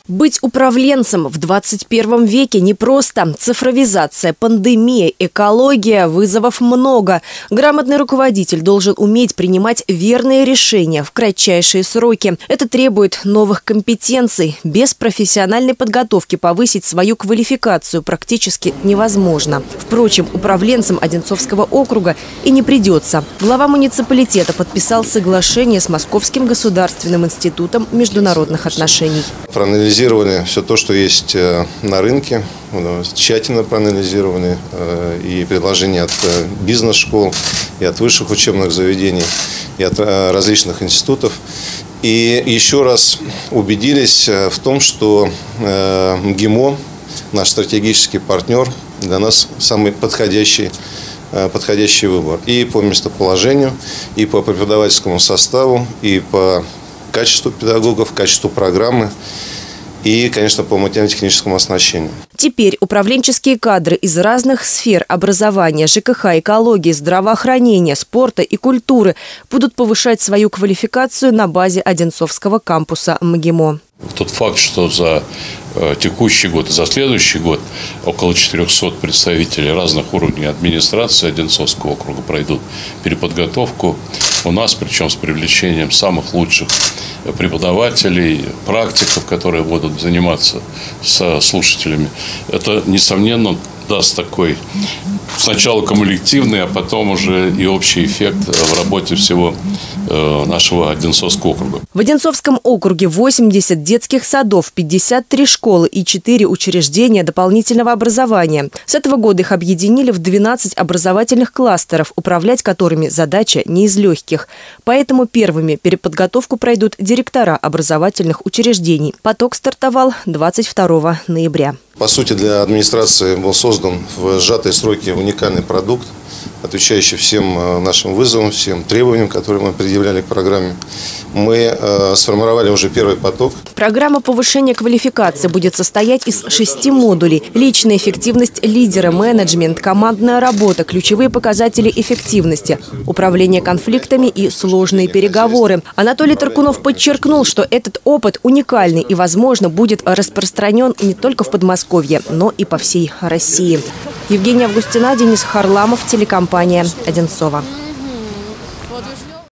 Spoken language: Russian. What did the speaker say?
Быть управленцем в 21 веке непросто. Цифровизация, пандемия, экология, вызовов много. Грамотный руководитель должен уметь принимать верные решения в кратчайшие сроки. Это требует новых компетенций. Без профессиональной подготовки повысить свою квалификацию практически невозможно. Впрочем, управленцем Одинцовского округа и не придется. Глава муниципалитета подписал соглашение с Московским государственным институтом международных отношений. Проанализировали все то, что есть на рынке, тщательно проанализированы и предложения от бизнес-школ, и от высших учебных заведений, и от различных институтов. И еще раз убедились в том, что МГИМО, наш стратегический партнер, для нас самый подходящий выбор. И по местоположению, и по преподавательскому составу, и по качеству педагогов, качеству программы. И, конечно, по материально-техническому оснащению. Теперь управленческие кадры из разных сфер образования, ЖКХ, экологии, здравоохранения, спорта и культуры будут повышать свою квалификацию на базе Одинцовского кампуса МГИМО. Тот факт, что за текущий год и за следующий год около 400 представителей разных уровней администрации Одинцовского округа пройдут переподготовку у нас, причем с привлечением самых лучших преподавателей, практиков, которые будут заниматься со слушателями. Это, несомненно, даст такой сначала кумулятивный, а потом уже и общий эффект в работе всего нашего Одинцовского округа. В Одинцовском округе 80 детских садов, 53 школы и 4 учреждения дополнительного образования. С этого года их объединили в 12 образовательных кластеров, управлять которыми задача не из легких. Поэтому первыми переподготовку пройдут директора образовательных учреждений. Поток стартовал 22 ноября. По сути, для администрации был создан в сжатые сроки уникальный продукт, отвечающий всем нашим вызовам, всем требованиям, которые мы предъявляли к программе. Мы сформировали уже первый поток. Программа повышения квалификации будет состоять из 6 модулей. Личная эффективность лидера, менеджмент, командная работа, ключевые показатели эффективности, управление конфликтами и сложные переговоры. Анатолий Таркунов подчеркнул, что этот опыт уникальный и, возможно, будет распространен не только в Подмосковье, но и по всей России. Евгения Августина, Денис Харламов, телекомпания «Одинцова».